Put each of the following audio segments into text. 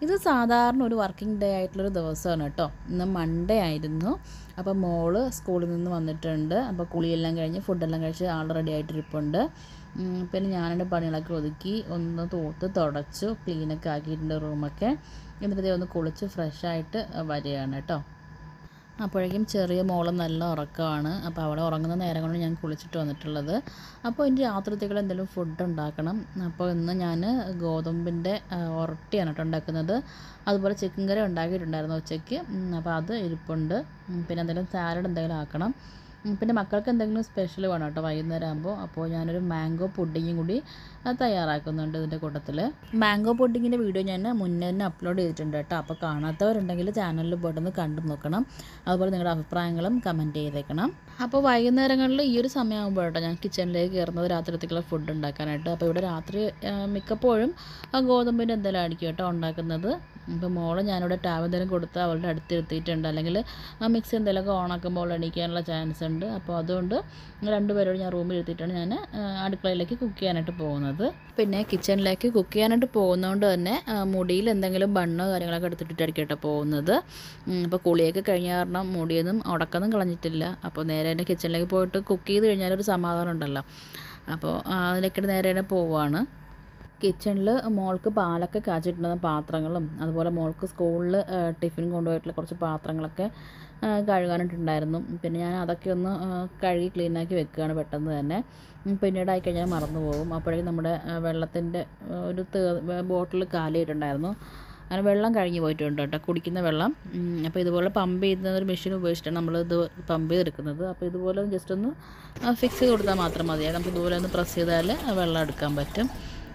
ഇത് സാധാരണ ഒരു വർക്കിംഗ് ഡേ ആയിട്ടുള്ളൊരു ദിവസമാണ് കേട്ടോ. ഇന്ന് മൺഡേ ആയിരുന്നു. അപ്പോൾ മോള് സ്കൂളിൽ നിന്ന് വന്നിട്ടുണ്ട്. അപ്പോൾ കുളിയെല്ലാം കഴിഞ്ഞ് ഫുഡെല്ലാം കഴിച്ച് ആൾ റെഡി ആയിട്ടിരിപ്പുണ്ട്. പിന്നെ ഞാനെൻ്റെ പണികളൊക്കെ ഒതുക്കി ഒന്ന് തൂത്ത് തുടച്ചു ക്ലീനൊക്കെ ആക്കിയിട്ടുണ്ട് റൂമൊക്കെ. എന്നിട്ട് ഒന്ന് കുളിച്ച് ഫ്രഷായിട്ട് വരികയാണ് കേട്ടോ. അപ്പോഴേക്കും ചെറിയ മോള് നല്ല ഉറക്കമാണ്. അപ്പോൾ അവളെ ഉറങ്ങുന്ന നേരം കൊണ്ട് ഞാൻ കുളിച്ചിട്ട് വന്നിട്ടുള്ളത്. അപ്പോൾ ഇനി രാത്രിത്തേക്കുള്ള എന്തെങ്കിലും ഫുഡ് ഉണ്ടാക്കണം. അപ്പോൾ ഇന്ന് ഞാൻ ഗോതമ്പിൻ്റെ ഉറട്ടിയാണ് കേട്ടോ ഉണ്ടാക്കുന്നത്. അതുപോലെ ചിക്കൻ കറി ഉണ്ടാക്കിയിട്ടുണ്ടായിരുന്നു ഉച്ചയ്ക്ക്. അപ്പോൾ അത് ഇരിപ്പുണ്ട്. പിന്നെ എന്തെങ്കിലും സാലഡ് എന്തെങ്കിലും ആക്കണം. പിന്നെ മക്കൾക്ക് എന്തെങ്കിലും സ്പെഷ്യൽ വേണം കേട്ടോ വൈകുന്നേരം ആകുമ്പോൾ. അപ്പോൾ ഞാനൊരു മാംഗോ പുഡിങ്ങും കൂടി തയ്യാറാക്കുന്നുണ്ട് ഇതിൻ്റെ കൂട്ടത്തിൽ. മാംഗോ പുഡിങ്ങിൻ്റെ വീഡിയോ ഞാൻ മുന്നേ തന്നെ അപ്ലോഡ് ചെയ്തിട്ടുണ്ട് കേട്ടോ. അപ്പോൾ കാണാത്തവരുണ്ടെങ്കിൽ ചാനലിൽ പോയിട്ടൊന്ന് കണ്ടു നോക്കണം. അതുപോലെ നിങ്ങളുടെ അഭിപ്രായങ്ങളും കമൻറ്റ് ചെയ്തേക്കണം. അപ്പോൾ വൈകുന്നേരങ്ങളിൽ ഈ ഒരു സമയമാകുമ്പോൾ കേട്ടോ ഞാൻ കിച്ചണിലേക്ക് കയറുന്നത് രാത്രിത്തേക്കുള്ള ഫുഡ് ഉണ്ടാക്കാനായിട്ട്. അപ്പോൾ ഇവിടെ രാത്രി മിക്കപ്പോഴും ഗോതമ്പിൻ്റെ എന്തെങ്കിലും ആയിരിക്കും കേട്ടോ ഉണ്ടാക്കുന്നത്. ഇപ്പോൾ മോള് ഞാനിവിടെ ടാബ് എന്തെങ്കിലും കൊടുത്ത് അവളുടെ അടുത്തിരുത്തിയിട്ടുണ്ട്. അല്ലെങ്കിൽ മിക്സി എന്തെങ്കിലുമൊക്കെ ഓണാക്കുമ്പോൾ എണീക്കാനുള്ള ചാൻസ് ഉണ്ട്. അപ്പോൾ അതുകൊണ്ട് രണ്ടുപേരോട് ഞാൻ റൂമിൽ ഇരുത്തിയിട്ടാണ് ഞാൻ അടുക്കളയിലേക്ക് കുക്ക് ചെയ്യാനായിട്ട് പോകുന്നത്. പിന്നെ കിച്ചണിലേക്ക് കുക്ക് ചെയ്യാനായിട്ട് പോകുന്നതുകൊണ്ട് തന്നെ മുടിയിൽ എന്തെങ്കിലും ബണ്ണോ കാര്യങ്ങളൊക്കെ എടുത്തിട്ടായിരിക്കും കേട്ടോ പോകുന്നത്. അപ്പോൾ കുളിയൊക്കെ കഴിഞ്ഞ കാരണം മുടിയൊന്നും ഉടക്കൊന്നും കളഞ്ഞിട്ടില്ല. അപ്പോൾ നേരെ തന്നെ കിച്ചണിലേക്ക് പോയിട്ട് കുക്ക് ചെയ്ത് കഴിഞ്ഞാലൊരു സമാധാനം ഉണ്ടല്ലോ. അപ്പോൾ അതിലേക്ക് നേരെ തന്നെ പോവുകയാണ്. കിച്ചണിൽ മോൾക്ക് പാലൊക്കെ കാച്ചിട്ടുണ്ടെന്ന പാത്രങ്ങളും അതുപോലെ മോൾക്ക് സ്കൂളിൽ ടിഫിൻ കൊണ്ടുപോയിട്ടുള്ള കുറച്ച് പാത്രങ്ങളൊക്കെ കഴുകാനായിട്ടുണ്ടായിരുന്നു. പിന്നെ ഞാൻ അതൊക്കെ ഒന്ന് കഴുകി ക്ലീനാക്കി വെക്കുകയാണ് പെട്ടെന്ന് തന്നെ. പിന്നീട് ആയിക്കഴിഞ്ഞാൽ മറന്നു പോകും. അപ്പോഴേക്കും നമ്മുടെ വെള്ളത്തിൻ്റെ ഒരു ബോട്ടിൽ കാലിയിട്ടുണ്ടായിരുന്നു. അങ്ങനെ വെള്ളം കഴിഞ്ഞ് പോയിട്ടുണ്ട് കേട്ടോ, കുടിക്കുന്ന വെള്ളം. അപ്പോൾ ഇതുപോലെ പമ്പ് ചെയ്യുന്ന ഒരു മെഷീൻ ഉപയോഗിച്ചിട്ടാണ് നമ്മളിത് പമ്പ് ചെയ്തെടുക്കുന്നത്. അപ്പോൾ ഇതുപോലെ ജസ്റ്റ് ഒന്ന് ഫിക്സ് ചെയ്ത് കൊടുത്താൽ മാത്രം മതിയാകും. നമുക്ക് ഇതുപോലെ ഒന്ന് പ്രസ് ചെയ്താൽ വെള്ളം എടുക്കാൻ പറ്റും.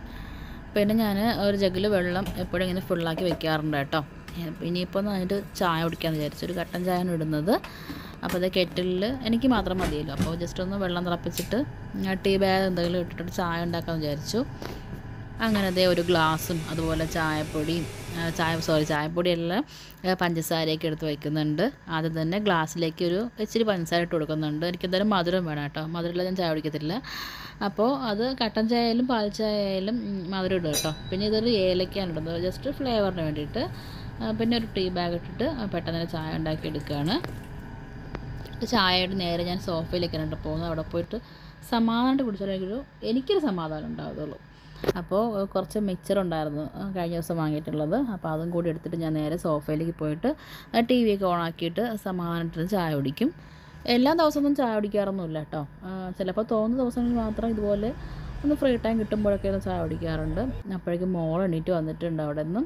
പിന്നെ ഞാൻ ഒരു ജഗ്ഗിൽ വെള്ളം എപ്പോഴും ഇങ്ങനെ ഫുള്ളാക്കി വെക്കാറുണ്ട് കേട്ടോ. ഇനിയിപ്പോൾ ഒന്ന് അതിൻ്റെ ചായ കുടിക്കാമെന്ന് വിചാരിച്ചു. ഒരു കട്ടൻ ചായയാണ് ഇടുന്നത്. അപ്പോൾ അത് കെറ്റിലിൽ എനിക്ക് മാത്രം മതിയല്ലോ. അപ്പോൾ ജസ്റ്റ് ഒന്ന് വെള്ളം തിളപ്പിച്ചിട്ട് ടീ ബാഗ് എന്തെങ്കിലും ഇട്ടിട്ട് ചായ ഉണ്ടാക്കാമെന്ന് വിചാരിച്ചു. അങ്ങനെ അതേ ഒരു ഗ്ലാസും അതുപോലെ ചായപ്പൊടിയും ചായപ്പൊടിയെല്ലാം പഞ്ചസാരയൊക്കെ എടുത്ത് വയ്ക്കുന്നുണ്ട്. ആദ്യം തന്നെ ഗ്ലാസ്സിലേക്ക് ഒരു ഇച്ചിരി പഞ്ചസാര ഇട്ട് കൊടുക്കുന്നുണ്ട്. എനിക്കെന്തായാലും മധുരം വേണം കേട്ടോ. മധുരമില്ല ഞാൻ ചായ കുടിക്കത്തില്ല. അപ്പോൾ അത് കട്ടൻ ചായ ആയാലും പാൽ ചായ ആയാലും മധുരം ഇടും കേട്ടോ. പിന്നെ ഇതൊരു ഏലക്കയാണ് ഇടുന്നത് ജസ്റ്റ് ഫ്ലേവറിന് വേണ്ടിയിട്ട്. പിന്നെ ഒരു ടീ ബാഗ് ഇട്ടിട്ട് പെട്ടെന്ന് തന്നെ ചായ ഉണ്ടാക്കി എടുക്കുകയാണ്. ചായയുടെ നേരെ ഞാൻ സോഫയിലേക്കാണ് പോകുന്നത്. അവിടെ പോയിട്ട് സമാധാനമായിട്ട് കുടിച്ചാൽ എനിക്കൊരു സമാധാനം ഉണ്ടാവുകയുള്ളൂ. അപ്പോൾ കുറച്ച് മിക്സർ ഉണ്ടായിരുന്നു കഴിഞ്ഞ ദിവസം വാങ്ങിയിട്ടുള്ളത്. അപ്പോൾ അതും കൂടി എടുത്തിട്ട് ഞാൻ നേരെ സോഫയിലേക്ക് പോയിട്ട് ടി വി ഒക്കെ ഓണാക്കിയിട്ട് സമാധാനമായിട്ട് ചായ കുടിക്കും. എല്ലാ ദിവസമൊന്നും ചായ കുടിക്കാറൊന്നുമില്ല കേട്ടോ. ചിലപ്പോൾ തോന്നുന്ന ദിവസങ്ങളിൽ മാത്രം ഇതുപോലെ ഒന്ന് ഫ്രീ ടൈം കിട്ടുമ്പോഴൊക്കെ ഒന്ന് ചായ കുടിക്കാറുണ്ട്. അപ്പോഴേക്കും മോൾ എണീറ്റ് വന്നിട്ടുണ്ട് അവിടെ നിന്നും.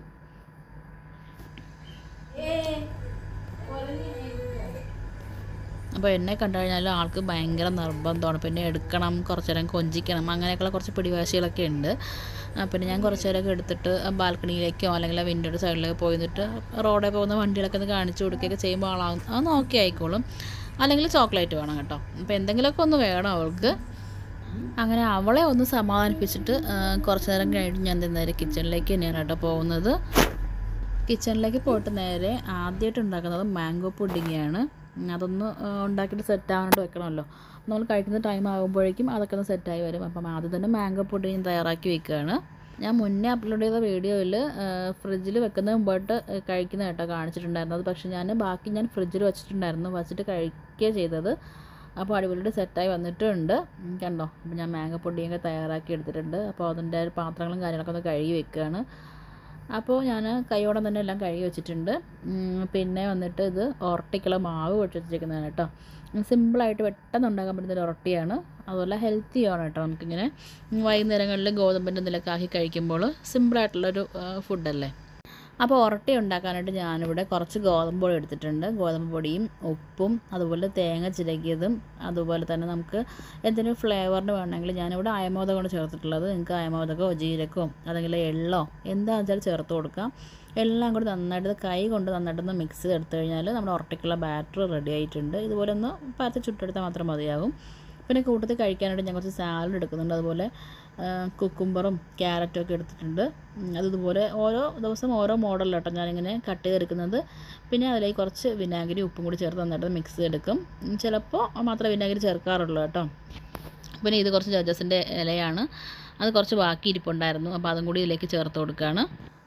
അപ്പോൾ എന്നെ കണ്ടു കഴിഞ്ഞാൽ ആൾക്ക് ഭയങ്കര നിർബന്ധമാണ്. പിന്നെ എടുക്കണം, കുറച്ച് നേരം കൊഞ്ചിക്കണം, അങ്ങനെയൊക്കെയുള്ള കുറച്ച് പിടിവാശികളൊക്കെ ഉണ്ട്. പിന്നെ ഞാൻ കുറച്ച് നേരമൊക്കെ എടുത്തിട്ട് ബാൽക്കണിയിലേക്കോ അല്ലെങ്കിൽ വിൻഡോയുടെ സൈഡിലേക്ക് പോയി നിന്നിട്ട് റോഡിൽ പോകുന്ന വണ്ടികളൊക്കെ ഒന്ന് കാണിച്ചു കൊടുക്കുകയൊക്കെ ചെയ്യുമ്പോൾ ആളാകും അതൊന്ന് ഓക്കെ ആയിക്കോളും. അല്ലെങ്കിൽ ചോക്ലേറ്റ് വേണം കേട്ടോ. അപ്പോൾ എന്തെങ്കിലുമൊക്കെ ഒന്ന് വേണം അവൾക്ക്. അങ്ങനെ അവളെ ഒന്ന് സമാധാനിപ്പിച്ചിട്ട് കുറച്ച് നേരം കഴിഞ്ഞിട്ട് ഞാൻ നേരെ കിച്ചണിലേക്ക് തന്നെയാണ് കേട്ടോ പോകുന്നത്. കിച്ചണിലേക്ക് പോയിട്ട് നേരെ ആദ്യമായിട്ട് ഉണ്ടാക്കുന്നത് മാംഗോ പുഡിങ്ങാണ്. അതൊന്ന് ഉണ്ടാക്കിയിട്ട് സെറ്റാവാനായിട്ട് വെക്കണമല്ലോ. നമ്മൾ കഴിക്കുന്ന ടൈം ആകുമ്പോഴേക്കും അതൊക്കെ ഒന്ന് സെറ്റായി വരും. അപ്പം ആദ്യം തന്നെ മാംഗോ പുഡിങ് തയ്യാറാക്കി വെക്കുകയാണ്. ഞാൻ മുന്നേ അപ്ലോഡ് ചെയ്ത വീഡിയോയിൽ ഫ്രിഡ്ജിൽ വെക്കുന്ന മുമ്പായിട്ട് കഴിക്കുന്ന കേട്ടോ കാണിച്ചിട്ടുണ്ടായിരുന്നത്. പക്ഷേ ഞാൻ ഫ്രിഡ്ജിൽ വെച്ചിട്ട് കഴിക്കുകയാണ് ചെയ്തത്. അപ്പോൾ അടിപൊളിയായിട്ട് സെറ്റായി വന്നിട്ടുണ്ട് കണ്ടോ. അപ്പോൾ ഞാൻ മാംഗോ പുഡിങ്ങൊക്കെ തയ്യാറാക്കി എടുത്തിട്ടുണ്ട്. അപ്പോൾ അതിൻ്റെ പാത്രങ്ങളും കാര്യങ്ങളൊക്കെ ഒന്ന് കഴുകി വെക്കുകയാണ്. അപ്പോൾ ഞാൻ കൈയോടെ തന്നെ എല്ലാം കഴുകി വെച്ചിട്ടുണ്ട്. പിന്നെ വന്നിട്ട് ഇത് ഉറട്ടിക്കുള്ള മാവ് പൊടിച്ച് വെച്ചിരിക്കുന്നതാണ് കേട്ടോ. സിമ്പിളായിട്ട് പെട്ടെന്ന് ഉണ്ടാക്കാൻ പറ്റുന്ന ഒരു ഉറട്ടിയാണ്. അതുപോലെ ഹെൽത്തിയാണ് കേട്ടോ. നമുക്കിങ്ങനെ വൈകുന്നേരങ്ങളിൽ ഗോതമ്പിൻ്റെ എന്തെങ്കിലുമൊക്കെ ആക്കി കഴിക്കുമ്പോൾ സിമ്പിളായിട്ടുള്ളൊരു ഫുഡല്ലേ. അപ്പോൾ ഉറട്ടി ഉണ്ടാക്കാനായിട്ട് ഞാനിവിടെ കുറച്ച് ഗോതമ്പ് പൊടി എടുത്തിട്ടുണ്ട്. ഗോതമ്പ് പൊടിയും ഉപ്പും അതുപോലെ തേങ്ങ ചിരകിയതും അതുപോലെ തന്നെ നമുക്ക് എന്തെങ്കിലും ഫ്ലേവറിന് വേണമെങ്കിൽ ഞാനിവിടെ അയമോദകമാണ് ചേർത്തിട്ടുള്ളത്. നിങ്ങൾക്ക് അയമോദകമോ ജീരകമോ അല്ലെങ്കിൽ എള്ളോ എന്താണെന്ന് വെച്ചാൽ ചേർത്ത് കൊടുക്കാം. എല്ലാം കൂടി നന്നായിട്ട് കൈ കൊണ്ട് നന്നായിട്ടൊന്ന് മിക്സ് ചെയ്തെടുത്തു കഴിഞ്ഞാൽ നമ്മുടെ ഉറട്ടിക്കുള്ള ബാറ്റർ റെഡി ആയിട്ടുണ്ട്. ഇതുപോലെ ഒന്ന് പരത്തി ചുട്ടെടുത്താൽ മാത്രം മതിയാകും. പിന്നെ കൂട്ടത്തിൽ കഴിക്കാനായിട്ട് ഞാൻ കുറച്ച് സാലഡ് എടുക്കുന്നുണ്ട്. അതുപോലെ കുക്കുംബറും ക്യാരറ്റും ഒക്കെ എടുത്തിട്ടുണ്ട്. അതുപോലെ ഓരോ ദിവസം ഓരോ മോഡലിലോട്ടോ ഞാനിങ്ങനെ കട്ട് ചെയ്തെടുക്കുന്നത്. പിന്നെ അതിലേക്ക് കുറച്ച് വിനാഗിരി ഉപ്പും കൂടി ചേർത്ത് നന്നായിട്ട് മിക്സ് ചെയ്തെടുക്കും. ചിലപ്പോൾ മാത്രമേ വിനാഗിരി ചേർക്കാറുള്ളൂ കേട്ടോ. പിന്നെ ഇത് കുറച്ച് ജഡ്ജസിൻ്റെ ഇലയാണ്. അത് കുറച്ച് ബാക്കി ഇരിപ്പുണ്ടായിരുന്നു. അപ്പോൾ അതും കൂടി ഇതിലേക്ക് ചേർത്ത് കൊടുക്കുകയാണ്.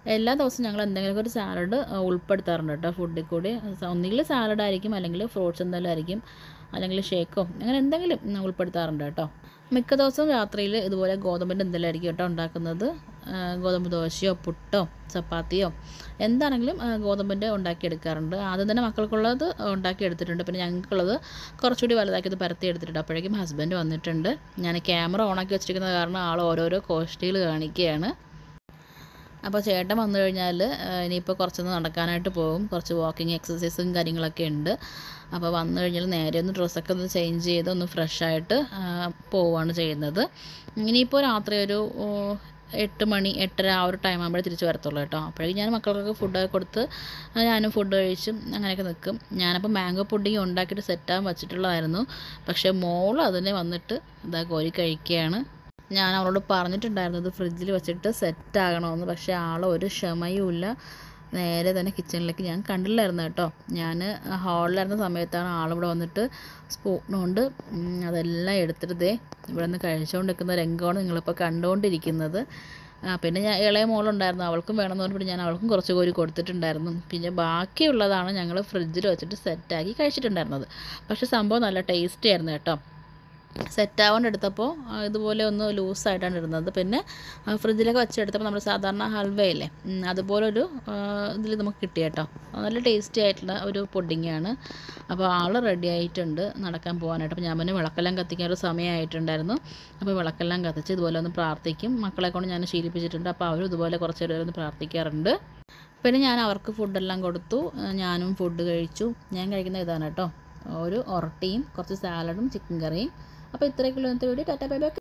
എല്ലാ ദിവസവും ഞങ്ങൾ എന്തെങ്കിലുമൊക്കെ ഒരു സാലഡ് ഉൾപ്പെടുത്താറുണ്ട് കേട്ടോ ഫുഡിൽ കൂടി. ഒന്നുകിൽ സാലഡായിരിക്കും, അല്ലെങ്കിൽ ഫ്രൂട്ട്സ് എന്തെങ്കിലും ആയിരിക്കും, അല്ലെങ്കിൽ ഷേക്കോ അങ്ങനെ എന്തെങ്കിലും ഉൾപ്പെടുത്താറുണ്ട് കേട്ടോ. മിക്ക ദിവസവും രാത്രിയിൽ ഇതുപോലെ ഗോതമ്പിൻ്റെ എന്തെങ്കിലും ആയിരിക്കും കേട്ടോ ഉണ്ടാക്കുന്നത്. ഗോതമ്പ് ദോശയോ പുട്ടോ ചപ്പാത്തിയോ എന്താണെങ്കിലും ഗോതമ്പിൻ്റെ ഉണ്ടാക്കിയെടുക്കാറുണ്ട്. ആദ്യം തന്നെ മക്കൾക്കുള്ളത് ഉണ്ടാക്കിയെടുത്തിട്ടുണ്ട്. പിന്നെ ഞങ്ങൾക്കുള്ളത് കുറച്ചുകൂടി വലുതാക്കിയത് പരത്തി എടുത്തിട്ടുണ്ട്. അപ്പോഴേക്കും ഹസ്ബൻഡ് വന്നിട്ടുണ്ട്. ഞാൻ ക്യാമറ ഓണാക്കി വെച്ചിരിക്കുന്നത് കാരണം ആൾ ഓരോരോ കോഷ്ടികൾ കാണിക്കുകയാണ്. അപ്പോൾ ചേട്ടൻ വന്നു കഴിഞ്ഞാൽ ഇനിയിപ്പോൾ കുറച്ചൊന്ന് നടക്കാനായിട്ട് പോകും. കുറച്ച് വാക്കിങ് എക്സസൈസും കാര്യങ്ങളൊക്കെ ഉണ്ട്. അപ്പോൾ വന്നു കഴിഞ്ഞാൽ നേരെ ഒന്ന് ഡ്രസ്സൊക്കെ ഒന്ന് ചേഞ്ച് ചെയ്ത് ഒന്ന് ഫ്രഷായിട്ട് പോവുകയാണ് ചെയ്യുന്നത്. ഇനിയിപ്പോൾ രാത്രി ഒരു 8 മണി 8:30 ആ ഒരു ടൈം ആകുമ്പോഴേ തിരിച്ച് വരത്തുള്ളൂ കേട്ടോ. അപ്പോഴേക്കും ഞാൻ മക്കൾക്കൊക്കെ ഫുഡൊക്കെ കൊടുത്ത് ഞാനും ഫുഡ് കഴിച്ചും അങ്ങനെയൊക്കെ നിൽക്കും. ഞാനപ്പോൾ മാംഗോ പുഡിങ് ഉണ്ടാക്കിയിട്ട് സെറ്റാകാൻ വെച്ചിട്ടുള്ളതായിരുന്നു. പക്ഷേ മോൾ അതിനെ വന്നിട്ട് ഇതാ കോരി കഴിക്കുകയാണ്. ഞാൻ അവളോട് പറഞ്ഞിട്ടുണ്ടായിരുന്നു ഇത് ഫ്രിഡ്ജിൽ വെച്ചിട്ട് സെറ്റാകണമെന്ന്. പക്ഷേ ഒരു ക്ഷമയും ഇല്ല. നേരെ തന്നെ കിച്ചണിലേക്ക് ഞാൻ കണ്ടില്ലായിരുന്നു കേട്ടോ. ഞാൻ ഹാളിലായിരുന്ന സമയത്താണ് ആളിവിടെ വന്നിട്ട് സ്പൂൺ കൊണ്ട് അതെല്ലാം എടുത്തിട്ട് ഇവിടെ നിന്ന് കഴിച്ചുകൊണ്ടിരിക്കുന്ന രംഗമാണ് നിങ്ങളിപ്പോൾ കണ്ടുകൊണ്ടിരിക്കുന്നത്. പിന്നെ ഞാൻ ഇളയ മോളുണ്ടായിരുന്നു, അവൾക്കും വേണമെന്ന് പറഞ്ഞിട്ട് ഞാൻ അവൾക്കും കുറച്ച് കോരി കൊടുത്തിട്ടുണ്ടായിരുന്നു. പിന്നെ ബാക്കിയുള്ളതാണ് ഞങ്ങൾ ഫ്രിഡ്ജിൽ വെച്ചിട്ട് സെറ്റാക്കി കഴിച്ചിട്ടുണ്ടായിരുന്നത്. പക്ഷേ സംഭവം നല്ല ടേസ്റ്റി ആയിരുന്നു കേട്ടോ. സെറ്റാവാൻ എടുത്തപ്പോൾ ഇതുപോലെ ഒന്ന് ലൂസായിട്ടാണ് ഇടുന്നത്. പിന്നെ ഫ്രിഡ്ജിലൊക്കെ വെച്ചെടുത്തപ്പോൾ നമ്മൾ സാധാരണ ഹൽവയില്ലേ അതുപോലൊരു ഇതിൽ നമുക്ക് കിട്ടി കേട്ടോ. നല്ല ടേസ്റ്റി ആയിട്ടുള്ള ഒരു പുഡിങ്ങാണ്. അപ്പോൾ ആൾ റെഡി ആയിട്ടുണ്ട് നടക്കാൻ പോകാനായിട്ട്. അപ്പോൾ ഞാൻ പിന്നെ വിളക്കെല്ലാം കത്തിക്കാൻ ഒരു സമയമായിട്ടുണ്ടായിരുന്നു. അപ്പോൾ വിളക്കെല്ലാം കത്തിച്ച് ഇതുപോലെ ഒന്ന് പ്രാർത്ഥിക്കും. മക്കളെ കൊണ്ട് ഞാൻ ശീലിപ്പിച്ചിട്ടുണ്ട്. അപ്പോൾ അവരും ഇതുപോലെ കുറച്ച് നേരം ഒന്ന് പ്രാർത്ഥിക്കാറുണ്ട്. പിന്നെ ഞാൻ അവർക്ക് ഫുഡെല്ലാം കൊടുത്തു. ഞാനും ഫുഡ് കഴിച്ചു. ഞാൻ കഴിക്കുന്ന ഇതാണ് കേട്ടോ, ഒരു ഒറട്ടിയും കുറച്ച് സാലഡും ചിക്കൻ കറിയും. അപ്പോൾ ഇത്രയൊക്കെയുള്ള ഇന്നത്തെ വീഡിയോ. Tata bye bye.